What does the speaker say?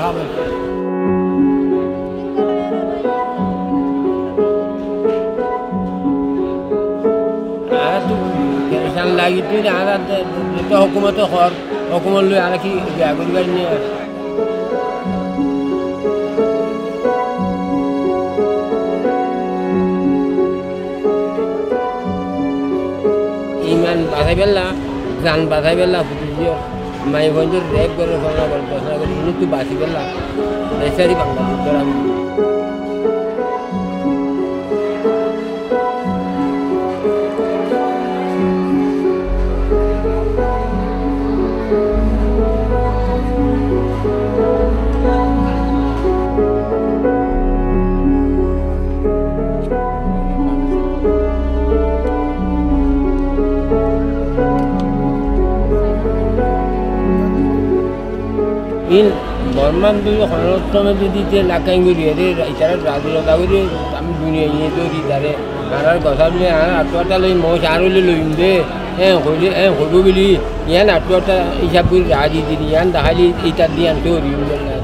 কেনেসান লাগি তুই আর হুকুমতে ঘর হুকুমত লৈ আর কি বিয়া করবার নিয়ে ইমান বাঁচাই পেলা জান বাঁচাই পেলা ফুটিয়ে মাই বন্ধুর রেপ করে ঘটনা করে ইনি তুই বাঁচি পেলা নেশারি বাংলা তোরা in Burman to Honotome di Lakangu, Razuri, some Dunia, Yedori, Nara Gosami, Atwatali, Mosharuli, and Hodubili, Yan Atwata, Isabul Radi, Yan, the highly Italian story.